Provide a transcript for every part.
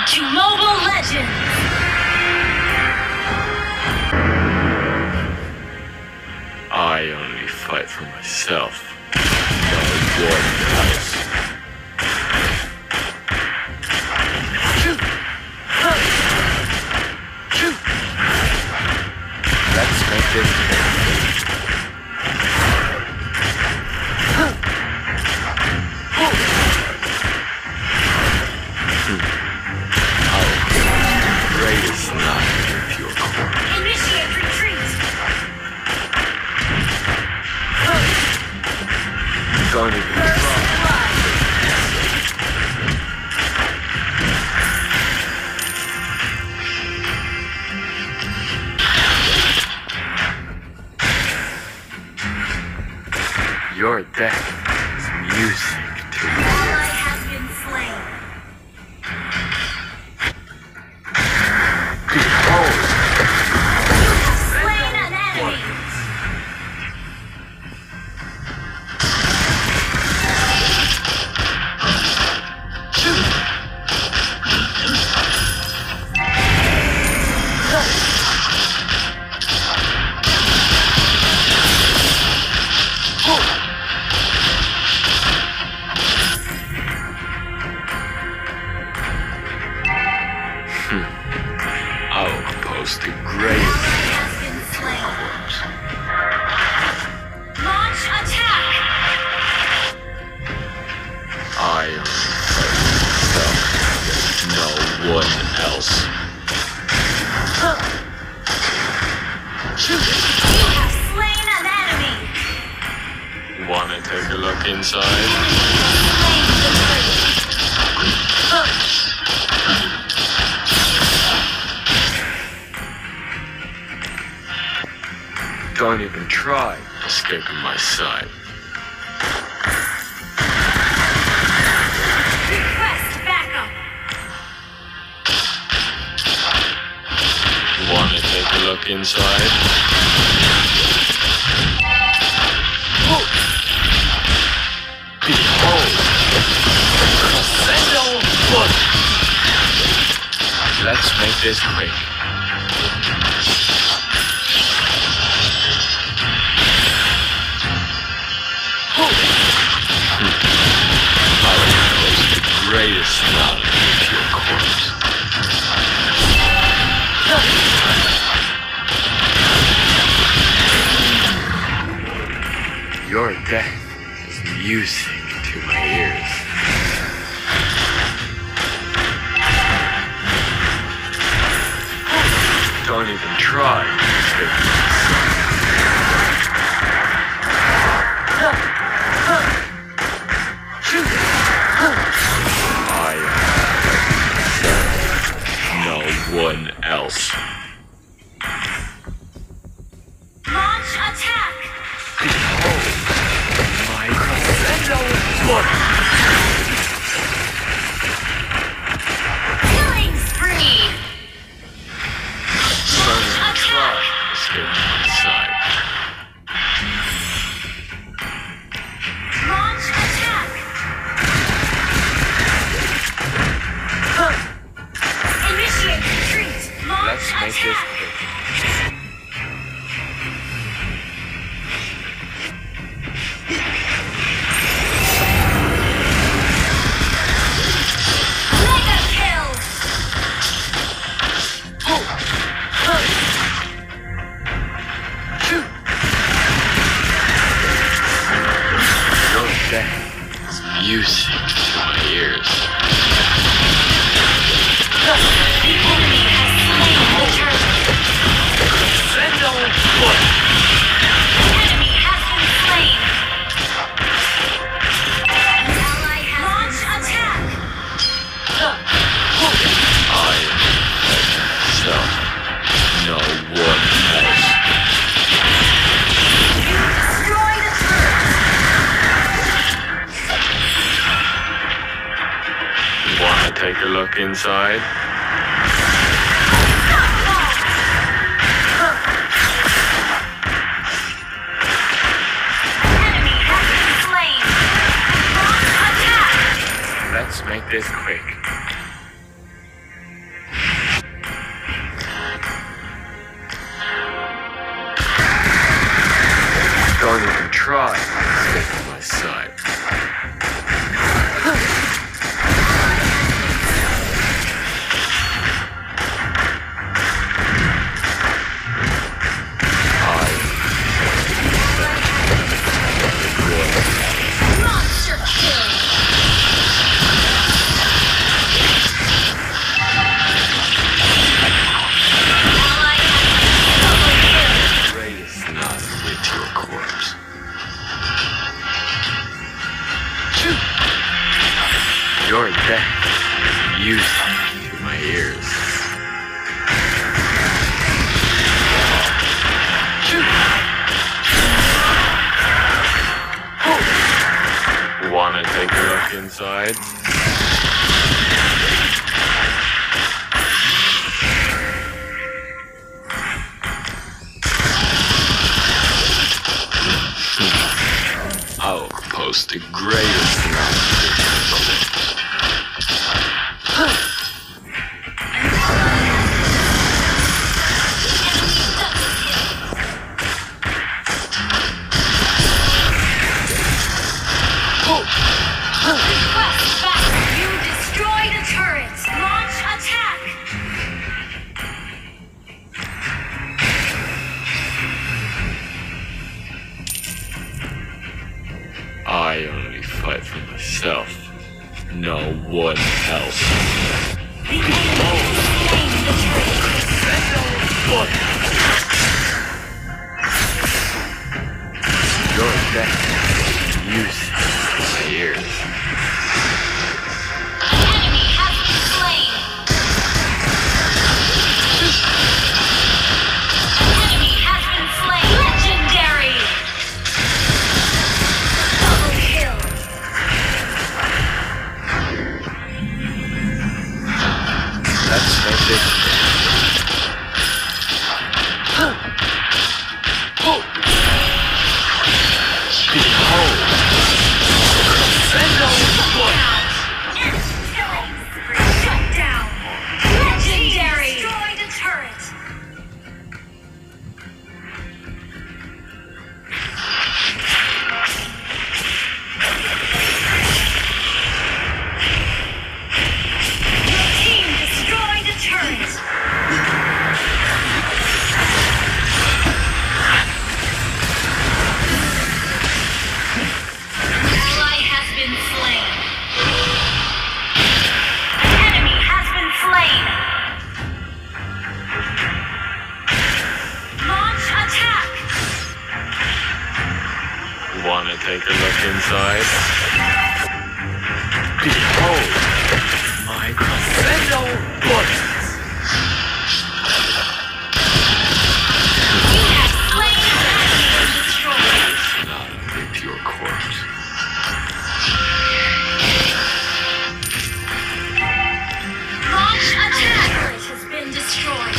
to Mobile Legends! I only fight for myself. No one else. Let's make this. Greatest night of your core. Initiate retreat! Don't even try. Your death is music to me. Ally has been slain. Behold! Slain an enemy! I will post the greatest. Ally has been slain. Launch attack! I only fight myself. No one else. You have slain an enemy! Wanna take a look inside? Slain the traitor. Don't even try escaping my sight. Request backup! Wanna take a look inside? Behold! Crescendo foot! Let's make this quick. I will post the greatest knowledge of your corpse. Your death is music to my ears. Don't even try to escape my no one else. Launch attack! Behold my crescendo foot! Killing spree! Don't even try to escape my sight. Launch attack! Initiate retreat! Launch Let's make this attack! quick. Mega kill! Your death is music to my ears. The enemy has slain the turtle. Crescendo foot! The enemy has been slain. An ally has launch attack. I am myself. No one else. You destroy the turret. Wanna take a look inside? Enemy has been slain. Launch attack. Let's make this quick. Your death music to my ears. Wanna take a look inside? I'll post the greatest Request back. You destroyed a turret. Launch attack. I only fight for myself. No one else. The enemy has slain the turret. Your death music to my ears. An enemy has been slain. An enemy has been slain. Legendary. Double kill. That's no different. Behold! Shut down. Legendary. Destroyed a turret. Your team destroyed a turret. Ally has been slain. An enemy has been slain. Launch attack. Wanna take a look inside? Behold! My crescendo bullets! You have slain an enemy and destroyed. Not with your corpse. Launch attack. Turret has been destroyed.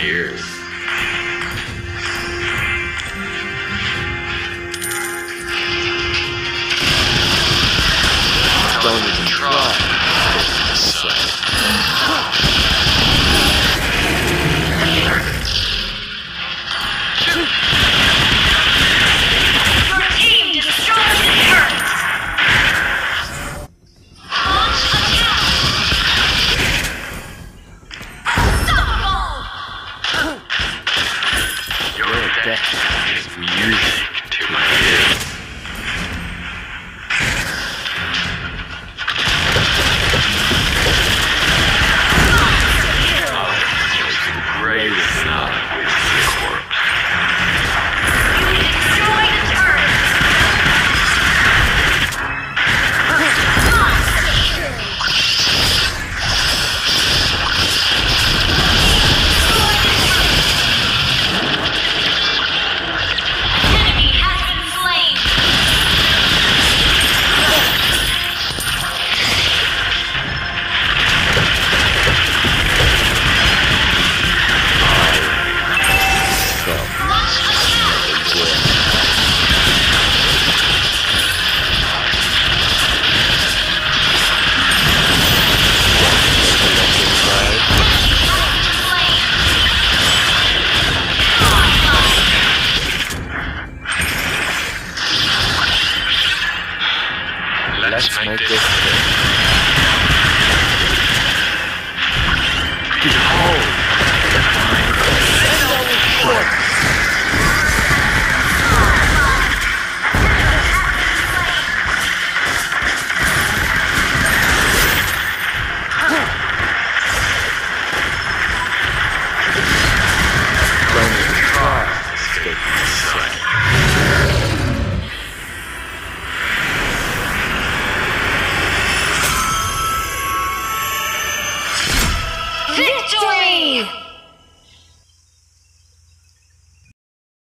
ears. Don't even try. Your team destroyed the turret. Launch attack. Unstoppable. Your death is music to my ears.